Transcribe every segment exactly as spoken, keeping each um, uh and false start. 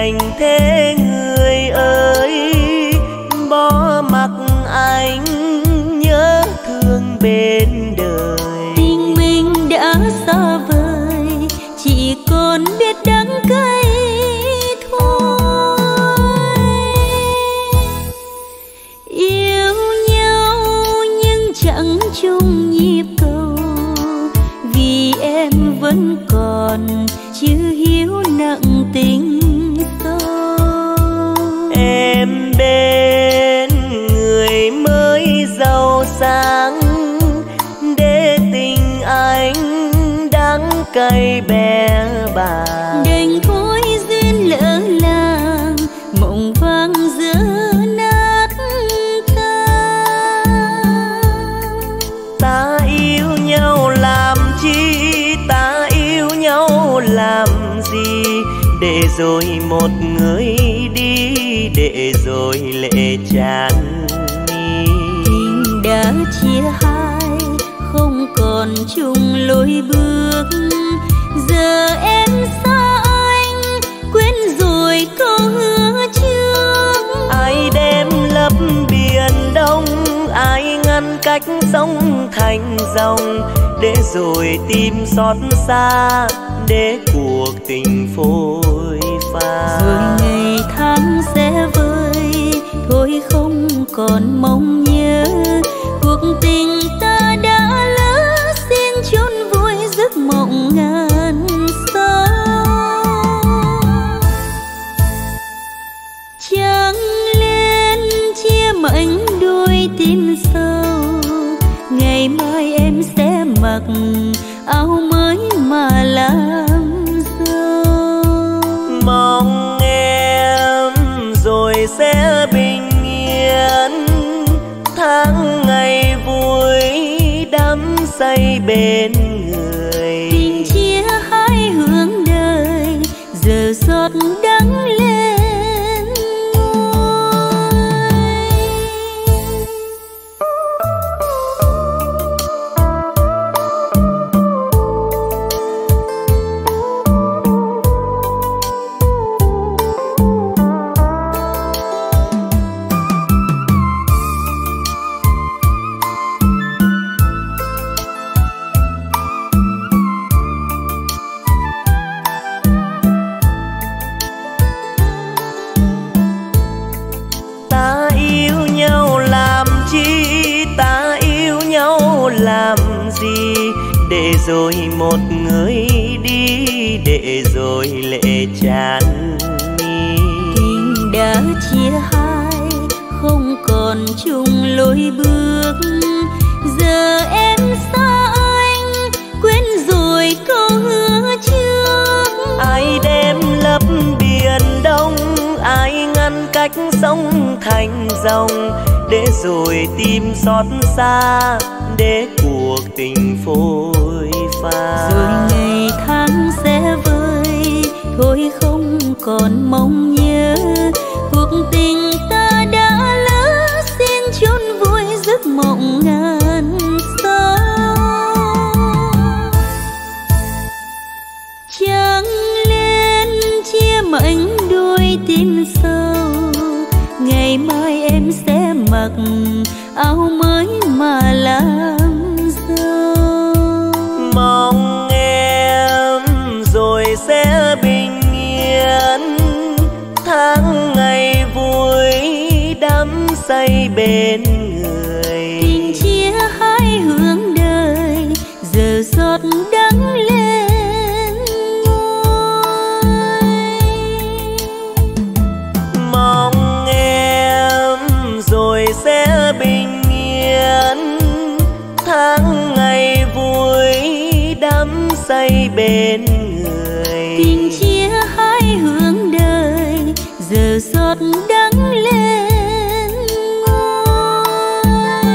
đành thế người ơi, bỏ mặc anh nhớ thương bên đời. Tình mình đã xa vời, chỉ còn biết đắng cay thôi. Yêu nhau nhưng chẳng chung nhịp cầu, vì em vẫn còn chưa hiểu nặng tình sâu. Em bên người mới giàu sang, để tình anh đắng cay bé bàng. Đành thôi duyên lỡ làng, mộng vang giữa nát tan. Ta yêu nhau làm chi, ta yêu nhau làm gì, để rồi một người đi, để rồi lệ tràn mi. Tình đã chia hai, không còn chung lối bước. Giờ em xa anh, quên rồi câu hứa trước. Ai đem lấp biển đông, ai ngăn cách sông thành dòng, để rồi tim xót xa, để cuộc tình phôi pha. Rồi ngày tháng sẽ vơi, thôi không còn mong nhớ. Cuộc tình ta đã lỡ, xin chôn vùi giấc mộng ngàn sao. Chẳng lên chia mảnh đôi tim sâu, ngày mai em sẽ mặc áo mới mà làm dâu. Mong em rồi sẽ bình yên, tháng ngày vui đắm say bên người. Tình chia hai hướng đời, giờ giọt đắng lên ngôi. làm gì, để rồi một người đi, để rồi lệ tràn mi. Tình đã chia hai, không còn chung lối bước. Giờ em xa anh, quên rồi câu hứa trước. Ai đem lấp biển đông, ai ngăn cách sông thành dòng, để rồi tim xót xa, để cuộc tình phôi pha. Rồi ngày tháng sẽ vơi, thôi không còn mong nhớ. Cuộc tình ta đã lỡ, xin chôn vùi giấc mộng ngàn sao. Chẳng lên chia mảnh đôi tim sâu, ngày mai em sẽ mặc áo mới mà làm dâu. Mong em rồi sẽ bình yên, tháng ngày vui đắm say bên người. Tình chia hai hướng đời, giờ giọt đắng lên ngôi. Mong em rồi sẽ bình yên, tháng ngày vui đắm say bên người. Tình chia hai hướng đời, giờ giọt đắng lên ngôi.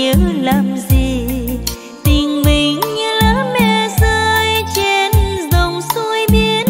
nhớ làm gì. Tình mình như lá me rơi trên dòng suối biển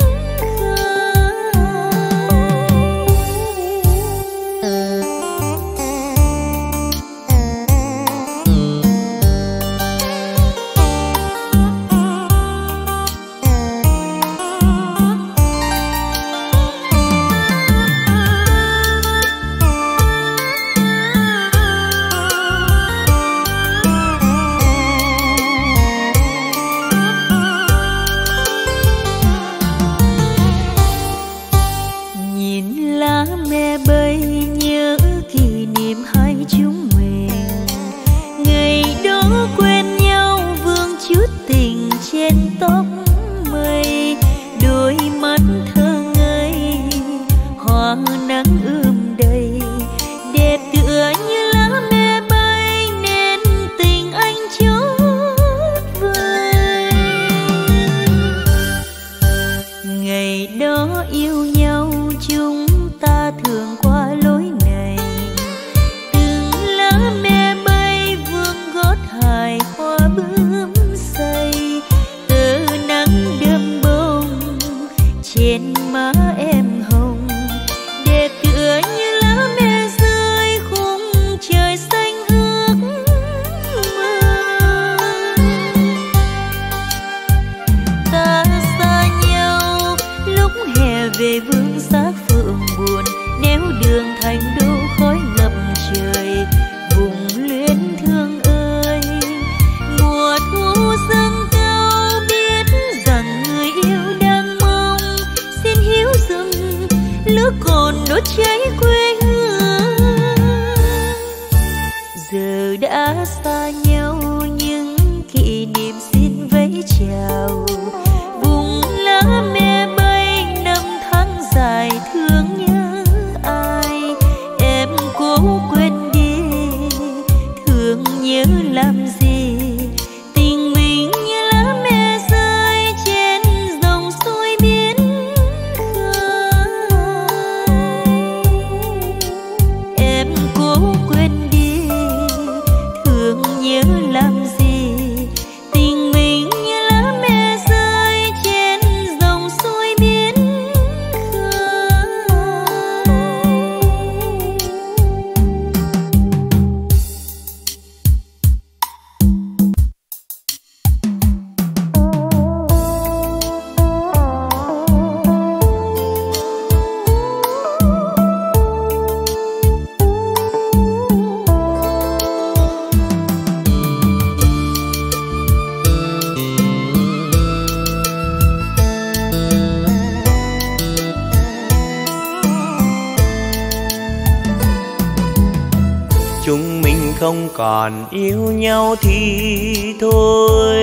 không còn yêu nhau thì thôi.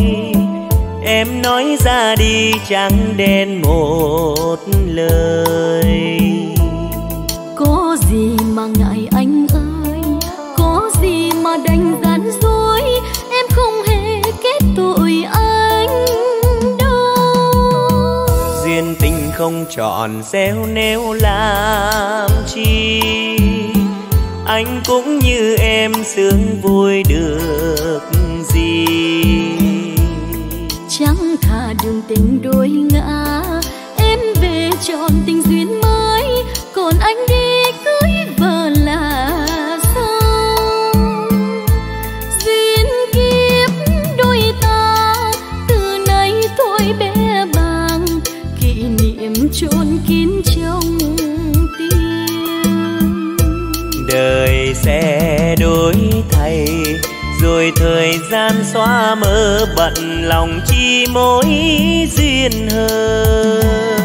Em nói ra đi chẳng đền một lời. Có gì mà ngại anh ơi, có gì mà đành gian dối. Em không hề kết tội anh đâu. Duyên tình không chọn gieo nêu làm chi. Anh cũng như em sướng vui được gì. Chẳng thà đường tình đôi ngã, em về chọn tình duyên mới. Còn anh đi cưới vợ là sao? Duyên kiếp đôi ta từ nay thôi bé bàng. Kỷ niệm chôn kín trong đời sẽ đổi thay, rồi thời gian xóa mơ bận lòng chi mối duyên hờ.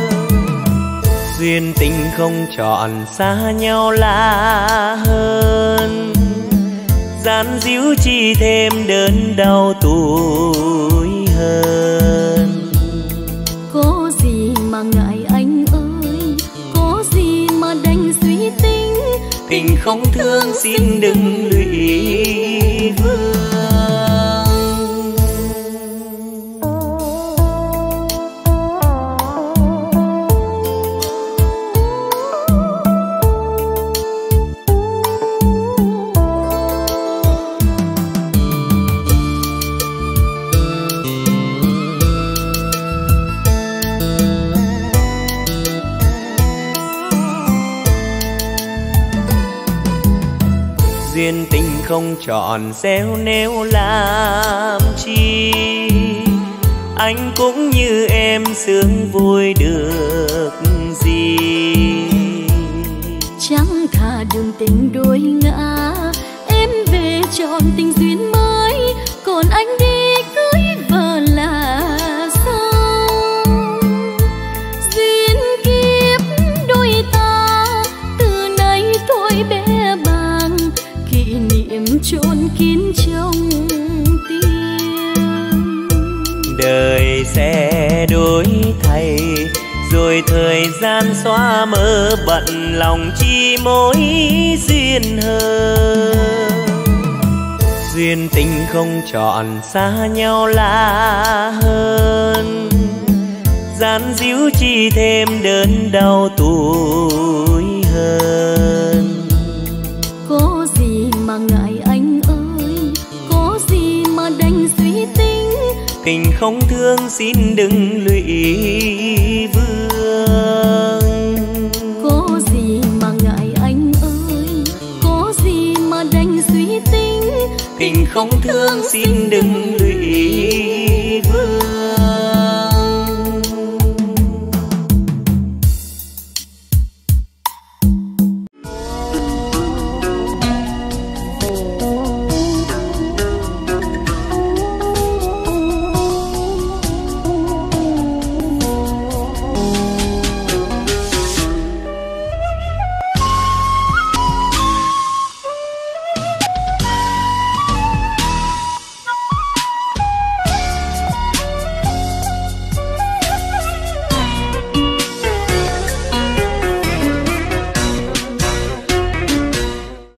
Duyên tình không chọn xa nhau là hơn, gian díu chi thêm đớn đau tủi hơn. Có gì mà ngại anh ơi, có gì mà đành suy tính. Tình không thương xin đừng lụy vương. duyên tình không tròn gieo nêu làm chi. Anh cũng như em sướng vui được gì. Chẳng thà đường tình đôi ngã, em về chọn tình duyên mới, còn anh đi cưới vợ là sao. Duyên kiếp đôi ta từ nay thôi bé bàng, kỷ niệm chôn kín trong tim. Đời sẽ đổi thay rồi thời gian xóa mơ, bận lòng chi mối duyên hờ. Duyên tình không tròn xa nhau là hơn, gian díu chi thêm đớn đau tuổi hơn. Có gì mà ngại anh ơi, có gì mà đành suy tính, tình không thương xin đừng lụy vương. Có gì mà ngại anh ơi, có gì mà đành suy tính, tình không thương xin đừng